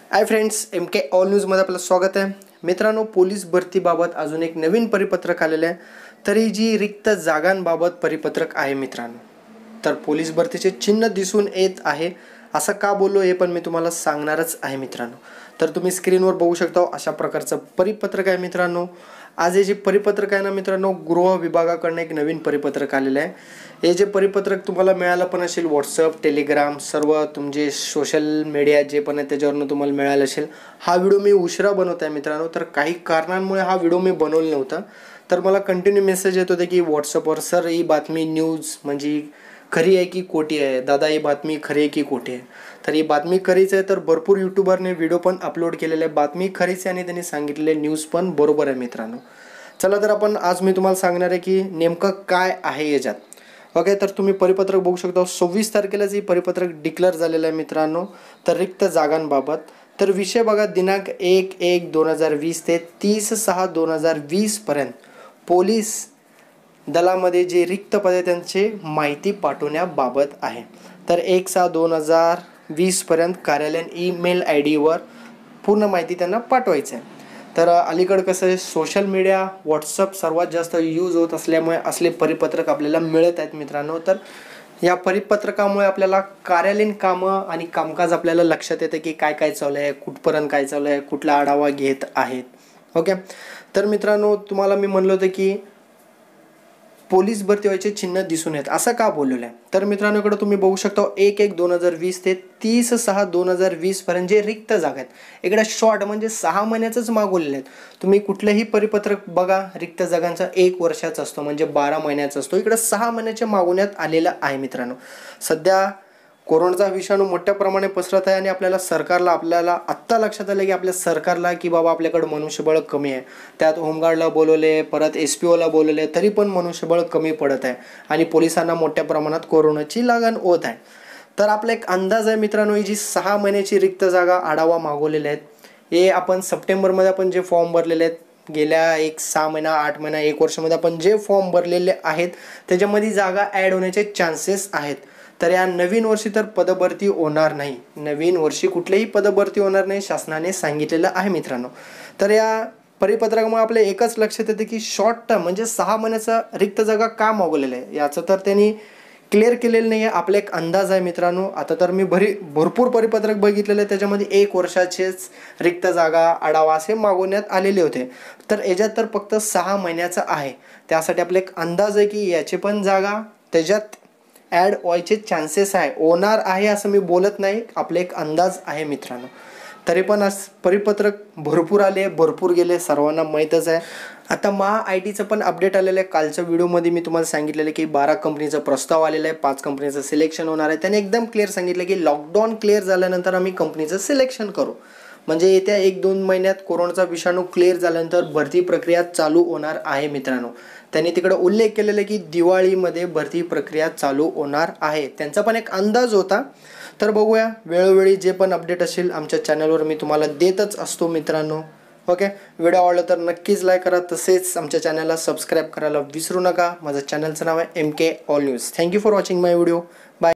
हाय friends, M K all न्यूजमध्ये आपलं स्वागत आहे. मित्रांनो, पोलीस भरतीबाबत अजून एक नवीन परिपत्रक आलेलं आहे. तर ही जी रिक्त जागांबाबत परिपत्रक आहे मित्रांनो, तर पोलीस भरतीचे चिन्ह दिसून येत आहे. असं का बोललो हे पण मी तुम्हाला सांगणारच आहे मित्रांनो. तर तुम्ही स्क्रीनवर बघू शकता अशा प्रकारचं परिपत्रक आहे मित्रांनो. आज हे जे परिपत्रक आहे ना मित्रांनो, गृह विभागाकडून एक नवीन परिपत्रक आलेलं आहे. हे जे परिपत्रक तुम्हाला मिळालं पण असेल व्हॉट्सअप, टेलिग्राम, सर्व तुमचे सोशल मीडिया जे पण आहे त्याच्यावरून तुम्हाला मिळालं असेल. हा व्हिडिओ मी उशिरा बनवत आहे मित्रांनो, तर काही कारणांमुळे हा व्हिडिओ मी बनवला नव्हता. तर मला कंटिन्यू मेसेज येत होते की व्हॉट्सअपवर, सर ही बातमी न्यूज म्हणजे खरी आहे की खोटी आहे, दादा ही बातमी खरी आहे की खोटी आहे. तर ही बातमी खरीच आहे. तर भरपूर यूट्यूबरने व्हिडिओ पण अपलोड केलेले आहे. बातमी खरीच आहे आणि त्यांनी सांगितलेले न्यूज पण बरोबर आहे मित्रांनो. चला तर आपण आज मी तुम्हाला सांगणार आहे की नेमकं काय आहे याच्यात. ओके, तर तुम्ही परिपत्रक बघू शकता. 26 तारखेलाच ही परिपत्रक डिक्लेअर झालेलं आहे मित्रांनो. तर रिक्त जागांबाबत तर विषय बघा, दिनांक 1/1/2020 ते 30/6/2020 पर्यंत पोलीस दलामध्ये जे रिक्त पद आहे त्यांची माहिती पाठवण्याबाबत आहे. तर 1/6/2020 पर्यंत कार्यालयीन ईमेल ID वर पूर्ण माहिती त्यांना पाठवायचं आहे. तर अलीकडं कसं आहे, सोशल मीडिया व्हॉट्सअप सर्वात जास्त यूज होत असल्यामुळे असले परिपत्रक आपल्याला मिळत आहेत मित्रांनो. तर या परिपत्रकामुळे आपल्याला कार्यालयीन कामं आणि कामकाज आपल्याला लक्षात येतं की काय काय चालू आहे, कुठपर्यंत काय चालू आहे, कुठला आढावा घेत आहेत. ओके, तर मित्रांनो तुम्हाला मी म्हणलं होतं की पोलीस भरती व्हायचे चिन्ह दिसून येत, असं का बोललेलं आहे. तर मित्रांनो इकडे तुम्ही बघू शकता 1/1/2020 ते 30/6/2020 पर्यंत जे रिक्त जागा आहेत, इकडे शॉर्ट म्हणजे 6 महिन्याचंच मागवलेले आहेत. तुम्ही कुठलंही परिपत्रक बघा, रिक्त जागांचा 1 वर्षाचा असतो म्हणजे 12 महिन्याचा असतो. इकडे 6 महिन्याच्या मागवण्यात आलेलं आहे मित्रांनो. सध्या कोरोनाचा विषाणू मोठ्या प्रमाणे पसरत आहे आणि आपल्याला आत्ता लक्षात आलं की आपल्या सरकारला की बाबा आपल्याकडं मनुष्यबळ कमी आहे. त्यात होमगार्डला बोलवले, परत SPOला बोलवले, तरी पण मनुष्यबळ कमी पडत आहे आणि पोलिसांना मोठ्या प्रमाणात कोरोनाची लागण होत आहे. तर आपला एक अंदाज आहे मित्रांनो, ही जी 6 महिन्याची रिक्त जागा आढावा मागवलेल्या आहेत, हे आपण सप्टेंबरमध्ये आपण जे फॉर्म भरलेले आहेत, गेल्या 6 महिना 8 महिना 1 वर्षामध्ये आपण जे फॉर्म भरलेले आहेत त्याच्यामध्ये जागा ॲड होण्याचे चान्सेस आहेत. तर या नवीन वर्षी तर पदभरती होणार नाही. नवीन वर्षी कुठलीही पदभरती होणार नाही, शासनाने सांगितलेलं आहे मित्रांनो. तर या परिपत्रकामुळे आपल्या एकच लक्षात येते की शॉर्ट टर्म म्हणजे 6 महिन्याचा रिक्त जागा का मागवलेलं आहे याचं तर त्यांनी क्लिअर केलेलं नाही आहे. आपला एक अंदाज आहे मित्रांनो. आता तर मी भरपूर परिपत्रक बघितलेले आहे, त्याच्यामध्ये 1 वर्षाचेच रिक्त जागा आढावा असे मागवण्यात आलेले होते. तर याच्यात तर फक्त 6 महिन्याचा आहे. त्यासाठी आपला एक अंदाज आहे की याची पण जागा त्याच्यात ॲड व्हायचे चान्सेस आहे, होणार आहे असं मी बोलत नाही, आपले एक अंदाज आहे मित्रांनो. तरी पण आज परिपत्रक भरपूर आले, भरपूर गेले, सर्वांना माहीतच आहे. आता MHA-ITचं पण अपडेट आलेलं आहे. कालच्या व्हिडिओमध्ये मी तुम्हाला सांगितलेलं की 12 कंपनीचा प्रस्ताव आलेला आहे, 5 कंपनीचं सिलेक्शन होणार आहे. त्याने एकदम क्लिअर सांगितलं की लॉकडाऊन क्लिअर झाल्यानंतर आम्ही कंपनीचं सिलेक्शन करू. म्हणजे येत्या 1-2 महिन्यात कोरोनाचा विषाणू क्लिअर झाल्यानंतर भरती प्रक्रिया चालू होणार आहे मित्रांनो. त्यांनी तिकडे उल्लेख केलेला की दिवाळीमध्ये भरती प्रक्रिया चालू होणार आहे. त्यांचा पण एक अंदाज होता. तर बघूया, वेळोवेळी जे पण अपडेट असेल आमच्या चॅनलवर मी तुम्हाला देतच असतो मित्रांनो. ओके, व्हिडिओ आवडला तर नक्कीच लाईक करा, तसेच आमच्या चॅनलला सबस्क्राईब करायला विसरू नका. माझं चॅनलचं नाव आहे MK all news. Thank you for watching my video. Bye.